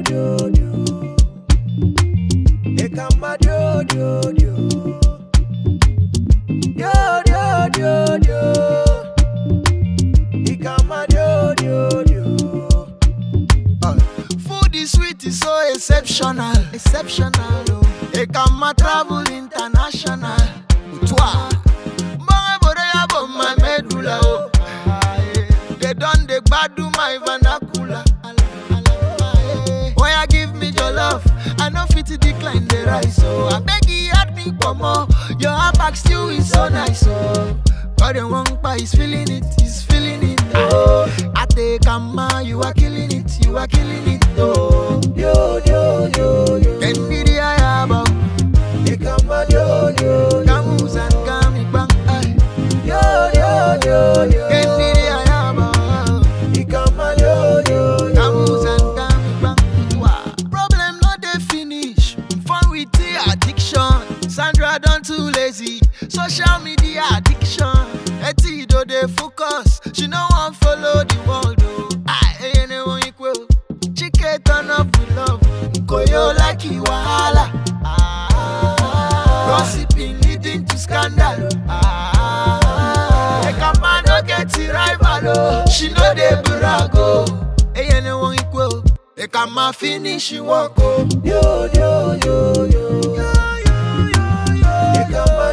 do do. Ekamma do do do. Do do do do. Ekamma do do do. Food is sweet, is so exceptional, exceptional. Ekamma travel international. Toi, my medulla. They done the badu my vernacular. When you give me your love, I know fit to decline the rice. So I beg you, add me for more. Your back stew is so nice. So but the one pa is feeling it, he's feeling it. Oh, at the Ekamma, you are killing it, you are killing it. Oh, Yo yo yo yo. then be the eye about Ekamma do do. Camus and Kami bang. Yo yo yo yo. Then be the eye about Ekamma do do. Camus and Kami bang. Problem not they finish. Fun with the addiction. Sandra done too lazy. Social media addiction. Etido they focus. She no one follow the world. I ain't anyone equal. Chike turn up with love. Koyo like Iwala. Gossiping leading to scandal. Ekamma no get the rival. She know they brago. Ain't anyone equal. Ekamma finish she walk. Yo yo yo yo. Ekamma